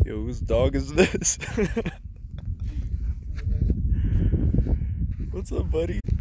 Yo, whose dog is this? What's up, buddy?